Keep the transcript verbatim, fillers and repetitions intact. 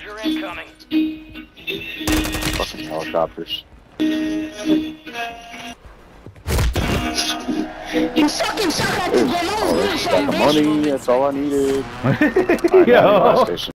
Soldier incoming. Fucking helicopters. You fucking suck at the demo, you son of a bitch. Money, that's all I needed. Yo. Alright, now I'm at the gas station.